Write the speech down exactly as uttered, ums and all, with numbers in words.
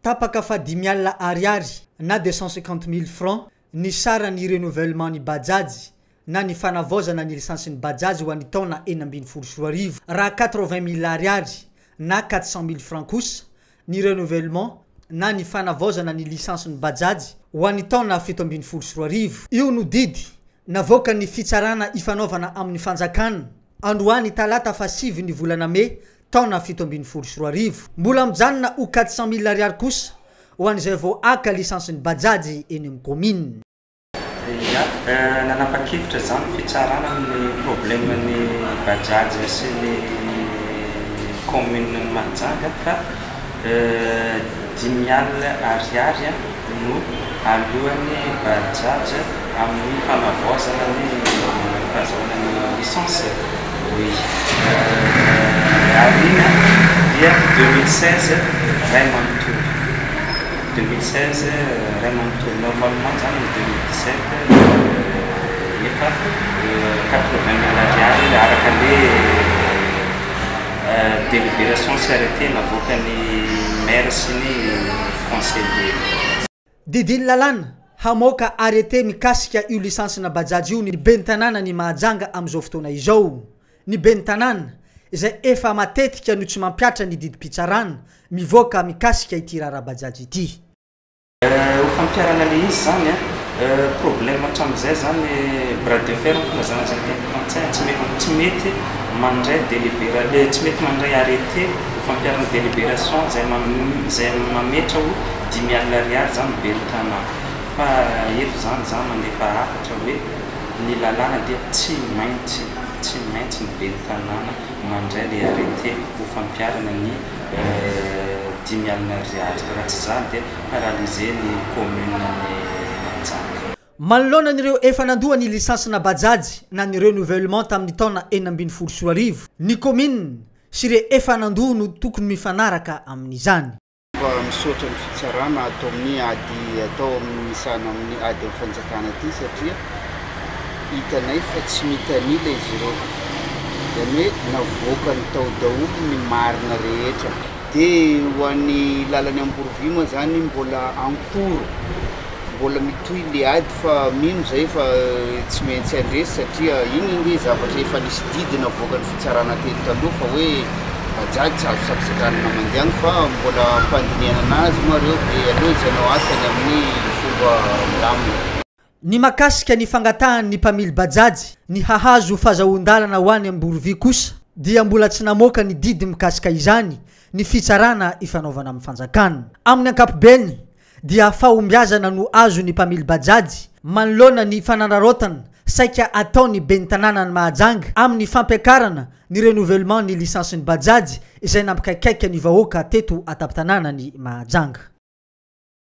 tapaka fa dimy alina ariary na deux cent cinquante mille francs ny sara ny renouvellement ny bajaji na ny fanavozana ny lisansi ny bajaji ho an'ny taona enina ambin'ny folo sy roa arivo raha quatre-vingt mille ariary na quatre cent mille francs kosa ny renouvellement na ny fanavozana ny lisansi ny bajaji ho an'ny taona fito ambin'ny folo sy roa arivo io no didy navoaka ny fitsarana ifanaovana amin'ny fanjakana androany talata fa sivy ny volana me taona fito ambin'ny folo sy roa arivo mbola mijanona ho quatre cent mille ariary kosa ho an'izay vao aka lisansi ny bajaji eny amin'ny commune. Ya, nanapa-kevitra zany fitsarana amin'ny probleman'ny bajaji sy ny commune Mahajanga fa dimy alina ariary no alohan'ny bajaji amin'ny fanavozana ny fanaovana ny licence. Oui. Arina dia deux mille seize Raymond Tour. deux mille seize Raymond Tour. Normalement, en deux mille dix-sept, il y a quatre-vingt mille ariary araka le délibération sy arrêté navoaka ny maire sy ny conseiller. Didiny lalàna hamoaka arrêté mikasika io lisansi na bajaji io ny ben'ny tanàna ny Mahajanga amin'izao fotoana izao. Ny ben'ny tanàna izay efa matetika no tsy mampiatra ny didim-pitsarana mivoaka mikasika ity rara bajaji ity. Ho fampiarana le izy zany problème hatramin'izay zany bras de fer filazana zany teny frantsay tsy mety mandray délibéra tsy mety mandray arrêté ho fampiarana délibération zay zay mametra ho dimy alina ariary zany ben'ny tanàna fa eto zany zany mandefa hafatra hoe ny lalàna dia tsy maintsy tsy maintsy ny ben'ny tanàna mandray le arrêté ho fampiarana ny dimy alina ariary raha tsy zany dia paralysé ny commune ny Mahajanga. Manoloana an'ireo efa nandoa ny lisansi na bajaji na ny renouvellement tamin'ny taona enina ambin'ny folo sy roa arivo ny commune sy ireo efa nandoa no tokony mifanaraka amin'izany. Misaotra ny fitsarana atao amin'ny ady atao amin'ny misana amin'ny ady amin'ny fanjakana ity satria hitanay fa tsy mitanila izy ireo zany hoe navoaka ny tao daholo ny marina rehetra dia ho an'ny lalany Amborovia moa zany mbola ankoro mbola mitohy le ady fa mino zay fa tsy maintsy andresy satria iny hoe zavatra efa nisy didy navoaka ny fitsarana telo taloha fa hoe bajaji tsy azo sakisakanana mandeana fa mbola ampandiniana anazy moa reo dia aleo izanao asany amin'ny fomba milamina. Ny makasika ny fangatahan'ny mpamily bajaji ny hahazo fahazahoan-dalana ho any Amborovia kosa dia mbola tsy namoaka ny didy mikasika izany ny fitsarana ifanaovana amin'ny fanjakana. Amin'ny ankapobeny dia fahombiazana no azo ny mpamily bajaji manoloana ny fananarotana saika ataony ben'ny tanàna ny Mahajanga amin'ny fampiakarana ny renouvellement ny lisansi ny bajaji izay nampikaikaika ny vahoaka teto atapy tanàna ny Mahajanga.